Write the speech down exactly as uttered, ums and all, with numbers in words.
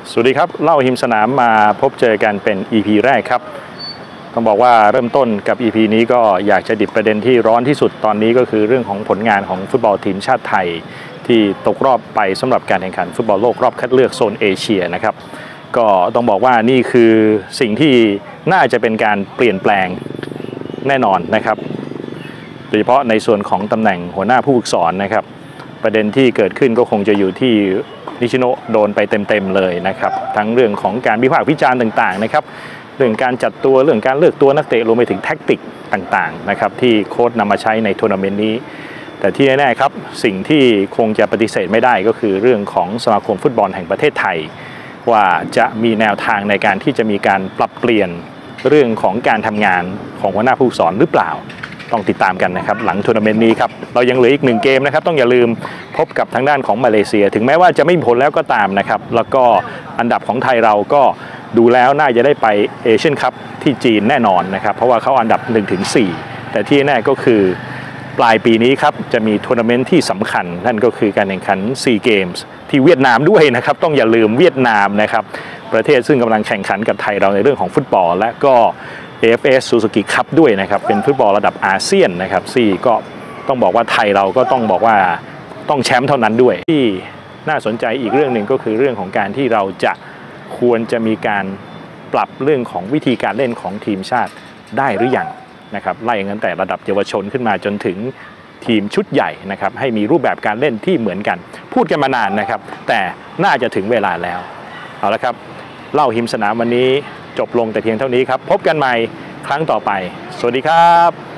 สวัสดีครับเล่าหิมสนามมาพบเจอกันเป็น อี พี แรกครับต้องบอกว่าเริ่มต้นกับ อี พี นี้ก็อยากจะดิบประเด็นที่ร้อนที่สุดตอนนี้ก็คือเรื่องของผลงานของฟุตบอลทีมชาติไทยที่ตกรอบไปสำหรับการแข่งขันฟุตบอลโลกรอบคัดเลือกโซนเอเชียนะครับก็ต้องบอกว่านี่คือสิ่งที่น่าจะเป็นการเปลี่ยนแปลงแน่นอนนะครับโดยเฉพาะในส่วนของตำแหน่งหัวหน้าผู้ฝึกสอนนะครับประเด็นที่เกิดขึ้นก็คงจะอยู่ที่นิชิโนะโดนไปเต็มๆเลยนะครับทั้งเรื่องของการวิพากษ์วิจารณ์ต่างๆนะครับเรื่องการจัดตัวเรื่องการเลือกตัวนักเตะรวมไปถึงแท็กติกต่างๆนะครับที่โค้ชนำมาใช้ในทัวร์นาเมนต์นี้แต่ที่แน่ๆครับสิ่งที่คงจะปฏิเสธไม่ได้ก็คือเรื่องของสมาคมฟุตบอลแห่งประเทศไทยว่าจะมีแนวทางในการที่จะมีการปรับเปลี่ยนเรื่องของการทำงานของหัวหน้าผู้ฝึกสอนหรือเปล่าต้องติดตามกันนะครับหลังทัวร์นาเมนต์นี้ครับเรายังเหลืออีกหนึ่งเกมนะครับต้องอย่าลืมพบกับทางด้านของมาเลเซียถึงแม้ว่าจะไม่มีผลแล้วก็ตามนะครับแล้วก็อันดับของไทยเราก็ดูแล้วน่าจะได้ไปเอเชียนคัพที่จีนแน่นอนนะครับเพราะว่าเขาอันดับ หนึ่งถึงสี่ แต่ที่แน่ก็คือปลายปีนี้ครับจะมีทัวร์นาเมนต์ที่สำคัญนั่นก็คือการแข่งขันซีเกมส์ที่เวียดนามด้วยนะครับต้องอย่าลืมเวียดนามนะครับประเทศซึ่งกำลังแข่งขันกับไทยเราในเรื่องของฟุตบอลและก็ เอ เอฟ เอส Suzuki Cup ด้วยนะครับเป็นฟุตบอลระดับอาเซียนนะครับซี่ก็ต้องบอกว่าไทยเราก็ต้องบอกว่าต้องแชมป์เท่านั้นด้วยที่น่าสนใจอีกเรื่องหนึ่งก็คือเรื่องของการที่เราจะควรจะมีการปรับเรื่องของวิธีการเล่นของทีมชาติได้หรือยังนะครับไล่กันแต่ระดับเยาวชนขึ้นมาจนถึงทีมชุดใหญ่นะครับให้มีรูปแบบการเล่นที่เหมือนกันพูดกันมานานนะครับแต่น่าจะถึงเวลาแล้วเอาละครับเล่าหิมสนามวันนี้จบลงแต่เพียงเท่านี้ครับพบกันใหม่ครั้งต่อไปสวัสดีครับ